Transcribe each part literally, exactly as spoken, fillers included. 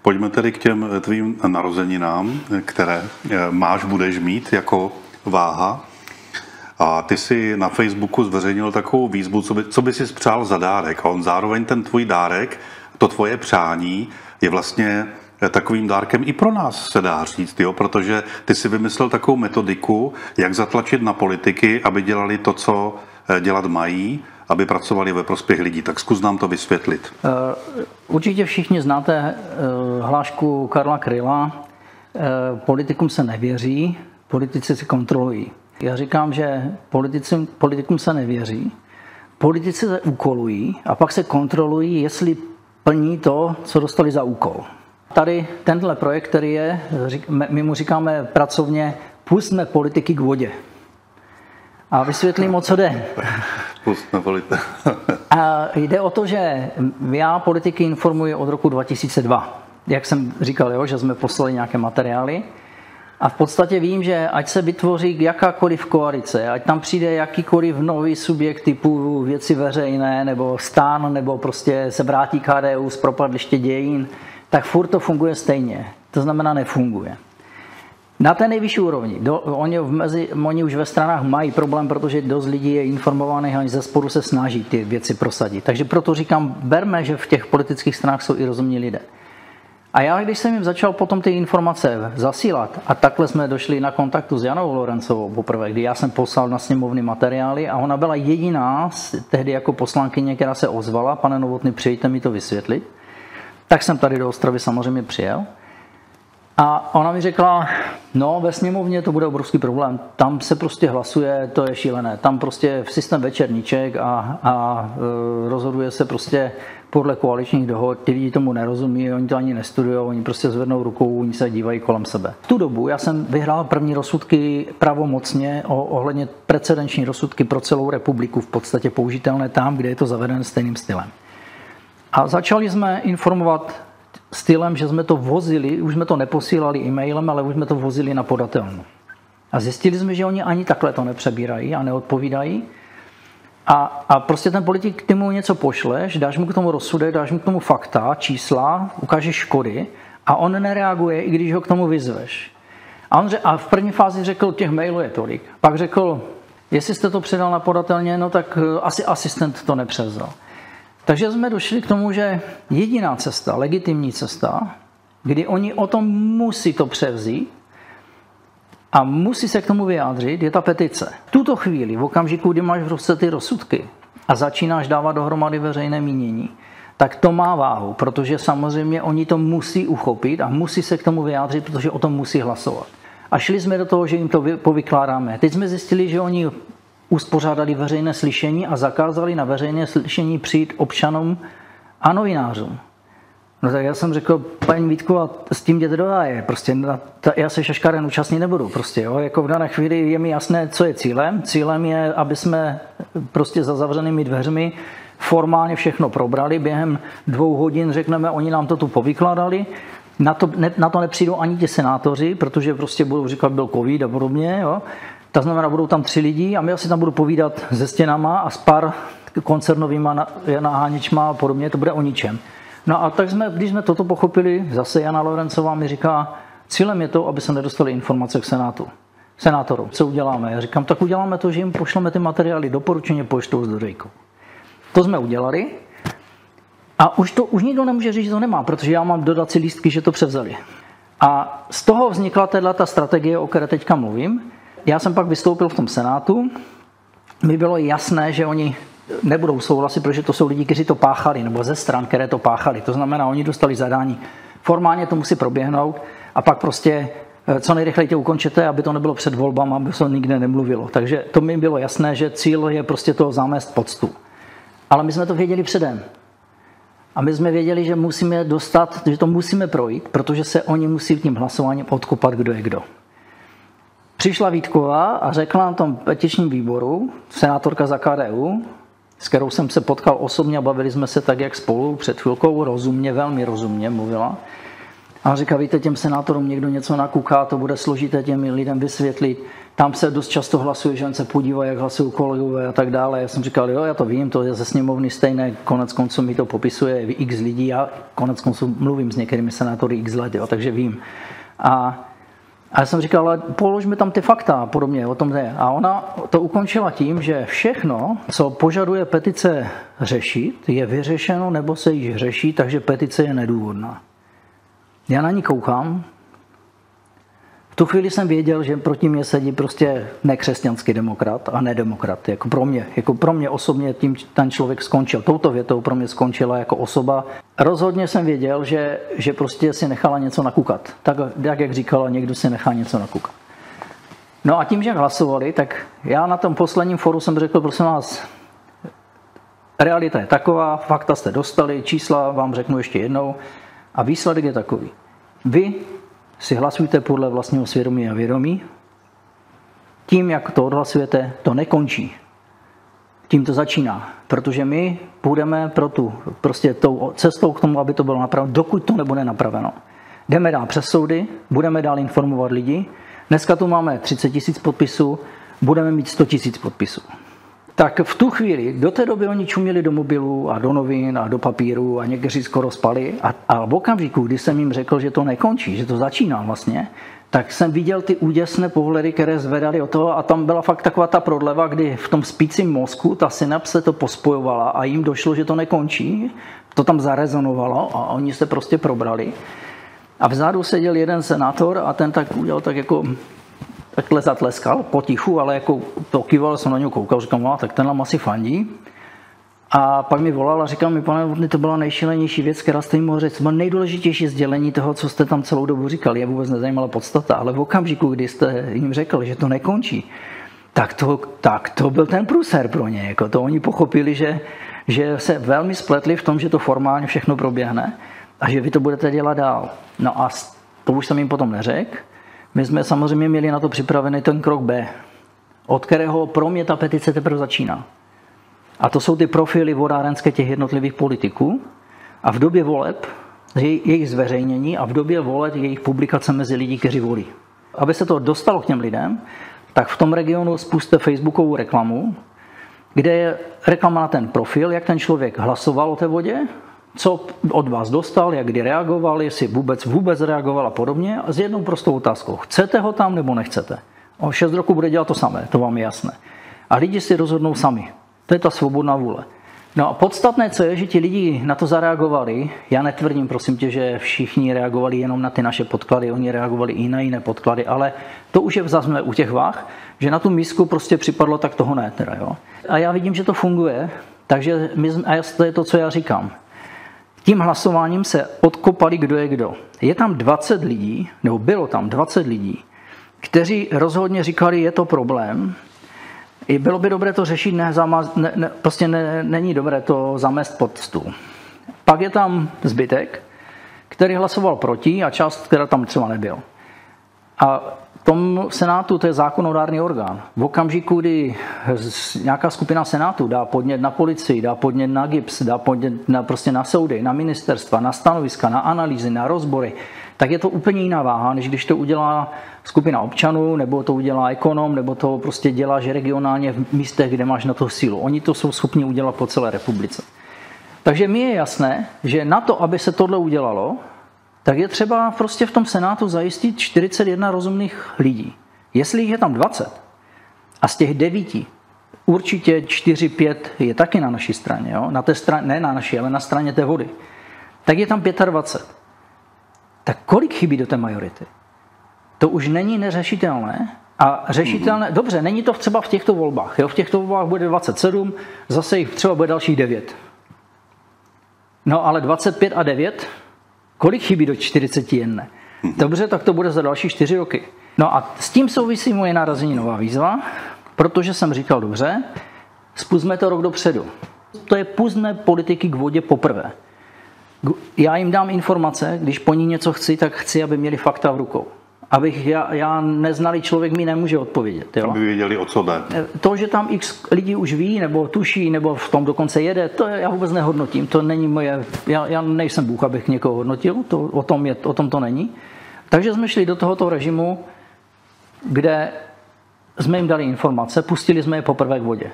Pojďme tedy k těm tvým narozeninám, které máš, budeš mít jako Váha. A ty si na Facebooku zveřejnil takovou výzvu, co by, co by si přál za dárek. A on zároveň ten tvůj dárek, to tvoje přání, je vlastně takovým dárkem i pro nás, se dá říct, jo? Protože ty si vymyslel takovou metodiku, jak zatlačit na politiky, aby dělali to, co dělat mají, aby pracovali ve prospěch lidí. Tak zkus nám to vysvětlit. Určitě všichni znáte hlášku Karla Kryla. Politikům se nevěří, politici si kontrolují. Já říkám, že politikům, politikům se nevěří, politici se úkolují a pak se kontrolují, jestli plní to, co dostali za úkol. Tady tenhle projekt, který je, my mu říkáme pracovně, pustme politiky k vodě. A vysvětlím, o co jde. Pustme politiky. A jde o to, že já politiky informuji od roku dva tisíce dva. Jak jsem říkal, jo, že jsme poslali nějaké materiály. A v podstatě vím, že ať se vytvoří jakákoliv koalice, ať tam přijde jakýkoliv nový subjekt typu Věci veřejné, nebo STAN, nebo prostě se vrátí K D U z propadliště dějin, tak furt to funguje stejně. To znamená, nefunguje. Na té nejvyšší úrovni. Do, oni, v mezi, oni už ve stranách mají problém, protože dost lidí je informovaných a oni ze sporu se snaží ty věci prosadit. Takže proto říkám, berme, že v těch politických stranách jsou i rozumní lidé. A já, když jsem jim začal potom ty informace zasílat, a takhle jsme došli na kontaktu s Janou Lorencovou poprvé, kdy já jsem poslal na sněmovny materiály a ona byla jediná tehdy jako poslankyně, která se ozvala, pane Novotný, přijďte mi to vysvětlit. Tak jsem tady do Ostravy samozřejmě přijel. A ona mi řekla, no ve sněmovně to bude obrovský problém, tam se prostě hlasuje, to je šílené, tam prostě v systém večerníček a, a e, rozhoduje se prostě podle koaličních dohod, ty lidi tomu nerozumí, oni to ani nestudují, oni prostě zvednou rukou, oni se dívají kolem sebe. V tu dobu já jsem vyhrál první rozsudky pravomocně o, ohledně precedenční rozsudky pro celou republiku, v podstatě použitelné tam, kde je to zavedené stejným stylem. A začali jsme informovat stylem, že jsme to vozili, už jsme to neposílali e-mailem, ale už jsme to vozili na podatelnu. A zjistili jsme, že oni ani takhle to nepřebírají a neodpovídají. A, a prostě ten politik, ty mu něco pošleš, dáš mu k tomu rozsudek, dáš mu k tomu fakta, čísla, ukážeš škody a on nereaguje, i když ho k tomu vyzveš. A, on, a v první fázi řekl, těch mailů je tolik. Pak řekl, jestli jste to předal na podatelně, no tak asi asistent to nepřevzal. Takže jsme došli k tomu, že jediná cesta, legitimní cesta, kdy oni o tom musí to převzít a musí se k tomu vyjádřit, je ta petice. V tuto chvíli, v okamžiku, kdy máš v ruce ty rozsudky a začínáš dávat dohromady veřejné mínění, tak to má váhu, protože samozřejmě oni to musí uchopit a musí se k tomu vyjádřit, protože o tom musí hlasovat. A šli jsme do toho, že jim to povykládáme. Teď jsme zjistili, že oni uspořádali veřejné slyšení a zakázali na veřejné slyšení přijít občanům a novinářům. No tak já jsem řekl, paní Vítková, s tím jděte do háje, prostě já se šaškáren účastnit nebudu, prostě jo, jako v dané chvíli je mi jasné, co je cílem. Cílem je, aby jsme prostě za zavřenými dveřmi formálně všechno probrali, během dvou hodin řekneme, oni nám to tu povykládali, na to, ne, na to nepřijdou ani ti senátoři, protože prostě budou říkat, byl covid a podobně, jo. To znamená, budou tam tři lidi a my asi tam budu povídat se stěnama a s pár koncernovýma naháněčma a podobně, to bude o ničem. No a tak jsme, když jsme toto pochopili, zase Jana Lorencová mi říká, cílem je to, aby se nedostali informace k senátu. Senátorům, co uděláme? Já říkám, tak uděláme to, že jim pošleme ty materiály doporučeně poštou s dořejkou. To jsme udělali a už, to, už nikdo nemůže říct, že to nemá, protože já mám dodací lístky, že to převzali. A z toho vznikla teda ta strategie, o které teďka mluvím. Já jsem pak vystoupil v tom senátu, mi bylo jasné, že oni nebudou souhlasit, protože to jsou lidi, kteří to páchali, nebo ze stran, které to páchali. To znamená, oni dostali zadání. Formálně to musí proběhnout a pak prostě co nejrychleji to ukončete, aby to nebylo před volbami, aby se nikde nemluvilo. Takže to mi bylo jasné, že cíl je prostě toho zamést pod stůl. Ale my jsme to věděli předem. A my jsme věděli, že musíme dostat, že to musíme projít, protože se oni musí tím hlasováním odkopat, kdo je kdo. Přišla Vítková a řekla na tom petičním výboru, senátorka za K D U, s kterou jsem se potkal osobně a bavili jsme se tak, jak spolu před chvilkou, rozumně, velmi rozumně mluvila. A on říká, víte, těm senátorům někdo něco nakuká, to bude složité těm lidem vysvětlit. Tam se dost často hlasuje, že on se podívá, jak hlasují kolegové a tak dále. Já jsem říkal, jo, já to vím, to je ze sněmovny stejné, konec konců mi to popisuje x lidí, já konec konců mluvím s některými senátory x let, jo, takže vím. A, a já jsem říkal, ale položme tam ty fakta a podobně, o tom ne. A ona to ukončila tím, že všechno, co požaduje petice řešit, je vyřešeno nebo se již řeší, takže petice je nedůvodná. Já na ní koukám. V tu chvíli jsem věděl, že proti mě sedí prostě nekřesťanský demokrat a nedemokrat. Jako pro mě, jako pro mě osobně tím ten člověk skončil. Touto větou pro mě skončila jako osoba. Rozhodně jsem věděl, že, že prostě si nechala něco nakukat. Tak, tak jak říkala, někdo si nechá něco nakukat. No a tím, že hlasovali, tak já na tom posledním foru jsem řekl, prosím vás, realita je taková, fakta jste dostali, čísla vám řeknu ještě jednou a výsledek je takový. Vy si hlasujte podle vlastního svědomí a vědomí. Tím, jak to odhlasujete, to nekončí. Tím to začíná. Protože my půjdeme pro tu, prostě tou cestou k tomu, aby to bylo napraveno, dokud to nebude napraveno. Jdeme dál přes soudy, budeme dál informovat lidi. Dneska tu máme třicet tisíc podpisů, budeme mít sto tisíc podpisů. Tak v tu chvíli, do té doby oni čuměli do mobilů a do novin a do papíru a někteří skoro spali. A, a v okamžiku, kdy jsem jim řekl, že to nekončí, že to začíná vlastně, tak jsem viděl ty úděsné pohledy, které zvedaly od toho a tam byla fakt taková ta prodleva, kdy v tom spícím mozku ta synapse to pospojovala a jim došlo, že to nekončí. To tam zarezonovalo a oni se prostě probrali. A vzadu seděl jeden senátor a ten tak udělal tak jako... takhle zatleskal potichu, ale jako to kýval, jsem na něj koukal, říkám, no, tak ten nám asi fandí. A pak mi volal a říkal mi, pane Novotný, to byla nejšílenější věc, která jste jim mohl říct. To bylo nejdůležitější sdělení toho, co jste tam celou dobu říkali. Je vůbec nezajímala podstata, ale v okamžiku, kdy jste jim řekl, že to nekončí, tak to, tak to byl ten průser pro ně. Jako to oni pochopili, že, že se velmi spletli v tom, že to formálně všechno proběhne a že vy to budete dělat dál. No a to už jsem jim potom neřekl. My jsme samozřejmě měli na to připravený ten krok B, od kterého pro mě ta petice teprve začíná. A to jsou ty profily vodárenské těch jednotlivých politiků a v době voleb jejich zveřejnění a v době voleb jejich publikace mezi lidi, kteří volí. Aby se to dostalo k těm lidem, tak v tom regionu spuste facebookovou reklamu, kde je reklama na ten profil, jak ten člověk hlasoval o té vodě, co od vás dostal, jak kdy reagoval, jestli vůbec vůbec reagoval a podobně. A s jednou prostou otázkou. Chcete ho tam nebo nechcete? O šest roku bude dělat to samé, to vám je jasné. A lidi si rozhodnou sami. To je ta svobodná vůle. No a podstatné, co je, že ti lidi na to zareagovali. Já netvrdím, prosím tě, že všichni reagovali jenom na ty naše podklady, oni reagovali i na jiné podklady, ale to už je zase u těch váh, že na tu misku prostě připadlo, tak toho ne. Teda, jo. A já vidím, že to funguje, takže my, a to je to, co já říkám. Tím hlasováním se odkopali, kdo je kdo. Je tam dvacet lidí, nebo bylo tam dvacet lidí, kteří rozhodně říkali, je to problém. Bylo by dobré to řešit, ne, ne, ne, prostě ne, není dobré to zamést pod stůl. Pak je tam zbytek, který hlasoval proti a část, která tam třeba nebyl. A v tom senátu to je zákonodárný orgán. V okamžiku, kdy nějaká skupina senátu dá podnět na policii, dá podnět na G I B S, dá podnět na, prostě na soudy, na ministerstva, na stanoviska, na analýzy, na rozbory, tak je to úplně jiná váha, než když to udělá skupina občanů, nebo to udělá ekonom, nebo to prostě dělá, že regionálně v místech, kde máš na to sílu. Oni to jsou schopni udělat po celé republice. Takže mi je jasné, že na to, aby se tohle udělalo, tak je třeba prostě v tom senátu zajistit čtyřicet jedna rozumných lidí. Jestli jich je tam dvacet a z těch devíti určitě čtyři pět je taky na naší straně, jo? Na té straně, ne na naší, ale na straně té vody, tak je tam dvacet pět. Tak kolik chybí do té majority? To už není neřešitelné a řešitelné, mm-hmm. Dobře, není to třeba v těchto volbách, jo? V těchto volbách bude dvacet sedm, zase jich třeba bude dalších devět. No ale dvacet pět a devět, kolik chybí do čtyřicet jedna? Dobře, tak to bude za další čtyři roky. No a s tím souvisí moje narozeninová výzva, protože jsem říkal, dobře, spusťme to rok dopředu. To je pustme politiky k vodě poprvé. Já jim dám informace, když po ní něco chci, tak chci, aby měli fakta v rukou. Abych já, já neznalý člověk mi nemůže odpovědět. Jo? Aby věděli, o co jde. To, že tam x lidí už ví, nebo tuší, nebo v tom dokonce jede, to já vůbec nehodnotím. To není moje, já, já nejsem Bůh, abych někoho hodnotil, to, o, tom je, o tom to není. Takže jsme šli do tohoto režimu, kde jsme jim dali informace, pustili jsme je poprvé k vodě.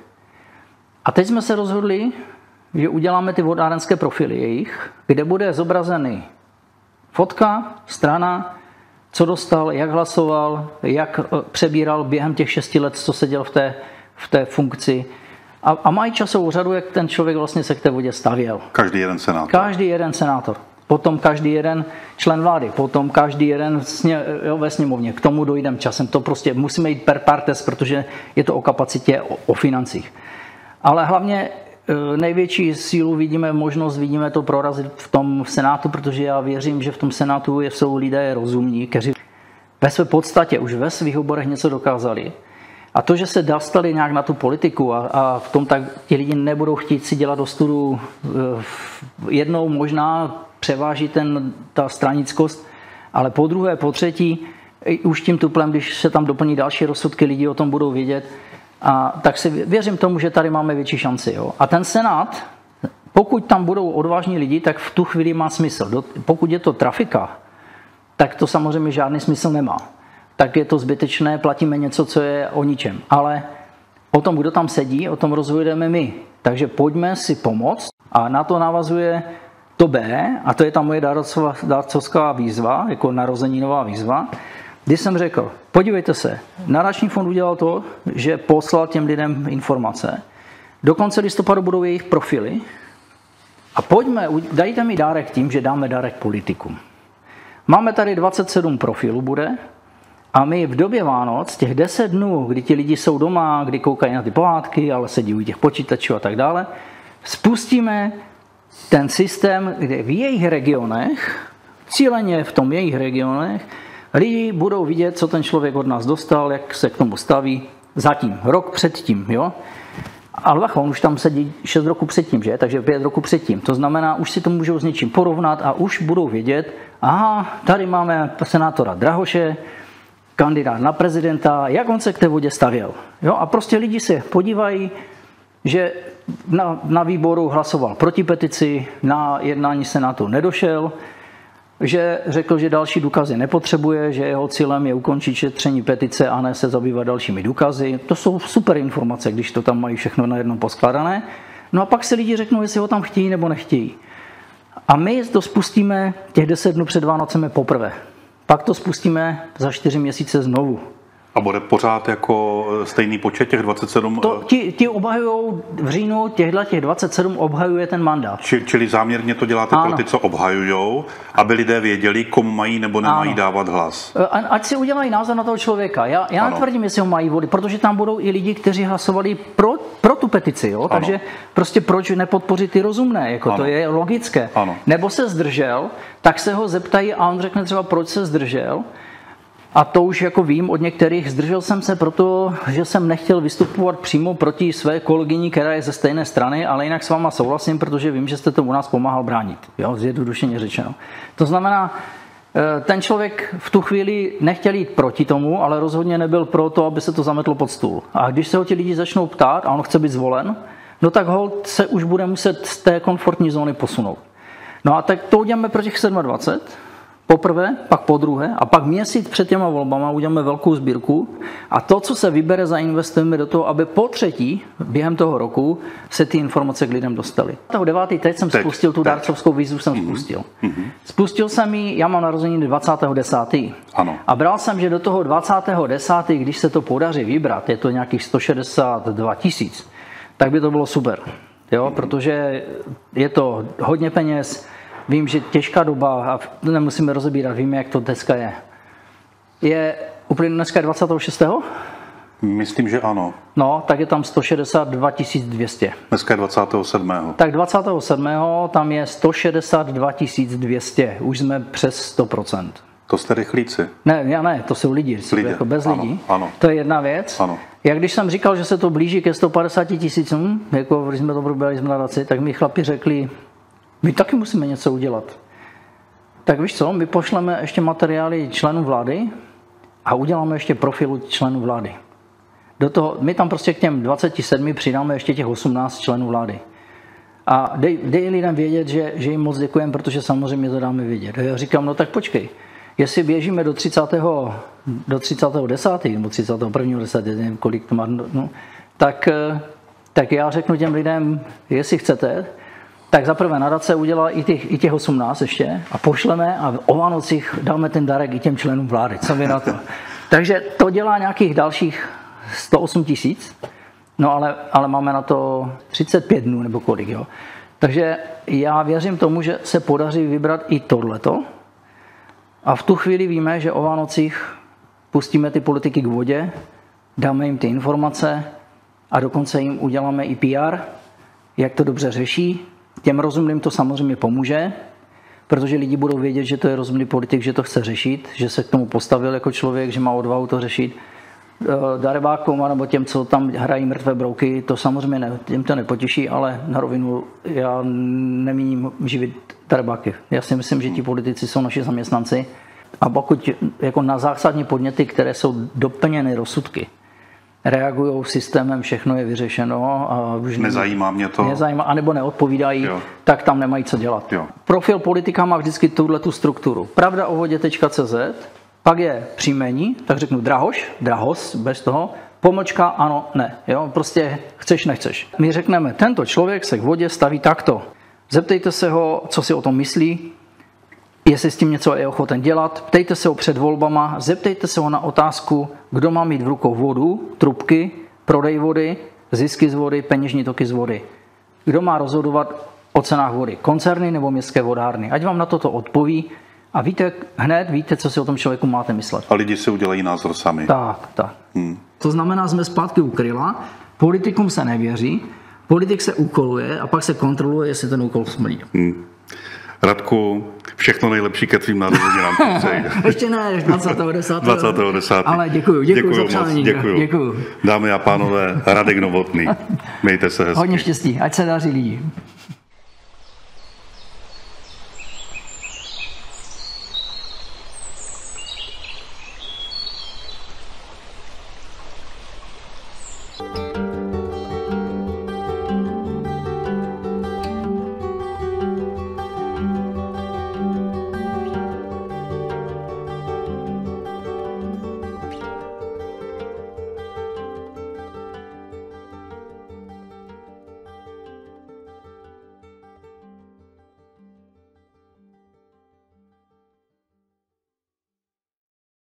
A teď jsme se rozhodli, že uděláme ty vodárenské profily jejich, kde bude zobrazený fotka, strana, co dostal, jak hlasoval, jak přebíral během těch šesti let, co seděl v té, v té funkci. A, a mají časovou řadu, jak ten člověk vlastně se k té vodě stavěl. Každý jeden senátor. Každý jeden senátor. Potom každý jeden člen vlády, potom každý jeden sně, jo, ve sněmovně. K tomu dojdeme časem. To prostě musíme jít per partes, protože je to o kapacitě, o, o financích. Ale hlavně největší sílu vidíme, možnost vidíme to prorazit v tom Senátu, protože já věřím, že v tom Senátu jsou lidé rozumní, kteří ve své podstatě už ve svých oborech něco dokázali. A to, že se dostali nějak na tu politiku a, a v tom tak ti lidi nebudou chtít si dělat do studu, jednou možná převáží ten, ta stranickost, ale po druhé, po třetí, už tím tuplem, když se tam doplní další rozsudky, lidi o tom budou vědět. A tak si věřím tomu, že tady máme větší šanci. Jo. A ten Senát, pokud tam budou odvážní lidi, tak v tu chvíli má smysl. Pokud je to trafika, tak to samozřejmě žádný smysl nemá. Tak je to zbytečné, platíme něco, co je o ničem. Ale o tom, kdo tam sedí, o tom rozhodujeme my. Takže pojďme si pomoct a na to navazuje to B, a to je ta moje dárcovská výzva, jako narozeninová výzva, kdy jsem řekl, podívejte se, nadační fond udělal to, že poslal těm lidem informace. Do konce listopadu budou jejich profily a pojďme, dejte mi dárek tím, že dáme dárek politikům. Máme tady dvacet sedm profilů bude a my v době Vánoc, těch deset dnů, kdy ti lidi jsou doma, kdy koukají na ty pohádky, ale sedí u těch počítačů a tak dále, spustíme ten systém, kde v jejich regionech, cíleně v tom jejich regionech, lidi budou vidět, co ten člověk od nás dostal, jak se k tomu staví zatím, rok předtím, jo. Ale bacha, on už tam sedí šest roku předtím, že? Takže pět roku předtím. To znamená, už si to můžou s něčím porovnat a už budou vědět, aha, tady máme senátora Drahoše, kandidát na prezidenta, jak on se k té vodě stavěl. Jo? A prostě lidi se podívají, že na, na výboru hlasoval proti petici, na jednání senátu nedošel, že řekl, že další důkazy nepotřebuje, že jeho cílem je ukončit šetření petice a ne se zabývat dalšími důkazy. To jsou super informace, když to tam mají všechno najednou poskládané. No a pak se lidi řeknou, jestli ho tam chtějí nebo nechtějí. A my to spustíme těch deset dnů před Vánocemi poprvé. Pak to spustíme za čtyři měsíce znovu. A bude pořád jako stejný počet těch dvacet sedm? To, ti, ti obhajujou v říjnu, těchto těch dvacet sedm obhajuje ten mandát. Či, čili záměrně to děláte pro ty, co obhajujou, aby lidé věděli, komu mají nebo nemají ano. dávat hlas. A, ať si udělají názor na toho člověka. Já, já netvrdím, jestli ho mají volit, protože tam budou i lidi, kteří hlasovali pro, pro tu petici. Jo? Takže prostě proč nepodpořit ty rozumné? Jako to je logické. Ano. Nebo se zdržel, tak se ho zeptají a on řekne třeba, proč se zdržel. A to už jako vím od některých, zdržel jsem se proto, že jsem nechtěl vystupovat přímo proti své kolegyni, která je ze stejné strany, ale jinak s váma souhlasím, protože vím, že jste to u nás pomáhal bránit. Jo, zjednodušeně řečeno. To znamená, ten člověk v tu chvíli nechtěl jít proti tomu, ale rozhodně nebyl pro to, aby se to zametlo pod stůl. A když se ho ti lidi začnou ptát a on chce být zvolen, no tak holt se už bude muset z té komfortní zóny posunout. No a tak to uděláme pro těch dvacet sedm. Poprvé, pak po druhé a pak měsíc před těma volbama uděláme velkou sbírku a to, co se vybere, zainvestujeme do toho, aby po třetí během toho roku se ty informace k lidem dostaly. Toho devátý teď jsem teď, spustil tu teď. dárcovskou výzvu, jsem mm-hmm. spustil. Mm-hmm. Spustil jsem ji, já mám narozeniny dvacátého desátého Ano. A bral jsem, že do toho dvacátého desátého když se to podaří vybrat, je to nějakých sto šedesát dva tisíc, tak by to bylo super. Jo? Mm-hmm. Protože je to hodně peněz. Vím, že těžká doba, a nemusíme rozebírat, víme, jak to dneska je. Je úplně dneska dvacátého šestého Myslím, že ano. No, tak je tam sto šedesát dva tisíc dvě stě. Dneska je dvacátého sedmého Tak dvacátého sedmého tam je sto šedesát dva tisíc dvě stě. Už jsme přes sto procent. To jste rychlíci. Ne, já ne, to jsou lidi, lidi. Jako bez ano, lidí. Ano. To je jedna věc. Ano. Jak když jsem říkal, že se to blíží ke sto padesáti tisícům, jako když jsme to proběhli z nadaci, tak mi chlapi řekli, my taky musíme něco udělat. Tak víš co, my pošleme ještě materiály členů vlády a uděláme ještě profilu členů vlády. Do toho, my tam prostě k těm dvaceti sedmi přidáme ještě těch osmnáct členů vlády. A dej, dej lidem vědět, že, že jim moc děkujeme, protože samozřejmě to dáme vidět. Já říkám, no tak počkej, jestli běžíme do třicátého do třicátého desátého nebo třicátého prvního desátého nevím, kolik to má, no, tak, tak já řeknu těm lidem, jestli chcete, tak zaprvé nadace udělá i těch, i těch osmnáct ještě a pošleme a o Vánocích dáme ten darek i těm členům vlády. Co vy na to? Takže to dělá nějakých dalších sto osm tisíc, no ale, ale máme na to třicet pět dnů nebo kolik, jo. Takže já věřím tomu, že se podaří vybrat i tohleto a v tu chvíli víme, že o Vánocích pustíme ty politiky k vodě, dáme jim ty informace a dokonce jim uděláme i P R, jak to dobře řeší. Těm rozumným to samozřejmě pomůže, protože lidi budou vědět, že to je rozumný politik, že to chce řešit, že se k tomu postavil jako člověk, že má odvahu to řešit. Darebákům nebo těm, co tam hrají mrtvé brouky, to samozřejmě ne, těm to nepotěší, ale na rovinu já nemíním živit darebáky. Já si myslím, že ti politici jsou naši zaměstnanci a pokud jako na zásadní podněty, které jsou doplněny rozsudky, reagují systémem, všechno je vyřešeno. A už nezajímá mě to. Nezajímá, anebo neodpovídají, jo. Tak tam nemají co dělat. Jo. Profil politika má vždycky tuhletu strukturu. pravda o vodě tečka cé zet, pak je příjmení, tak řeknu Drahoš, Drahos, bez toho, pomlčka, ano, ne. Jo? Prostě chceš, nechceš. My řekneme, tento člověk se k vodě staví takto. Zeptejte se ho, co si o tom myslí, jestli s tím něco je ochoten dělat, ptejte se ho před volbama, zeptejte se ho na otázku, kdo má mít v rukou vodu, trubky, prodej vody, zisky z vody, peněžní toky z vody. Kdo má rozhodovat o cenách vody, koncerny nebo městské vodárny. Ať vám na toto odpoví a víte, hned víte, co si o tom člověku máte myslet. A lidi si udělají názor sami. Tak, tak. Hmm. To znamená, jsme zpátky u kryla, politikům se nevěří, politik se úkoluje a pak se kontroluje, jestli ten úkol smlí. Hmm. Radku, všechno nejlepší ke tvým narozeninám. Ještě ne, dvacátého desátého dvacátého desátého Ale děkuju, děkuju, děkuju za přání. Děkuju. Děkuju. Dámy a pánové, Radek Novotný. Mějte se hezky. Hodně štěstí, ať se daří lidi.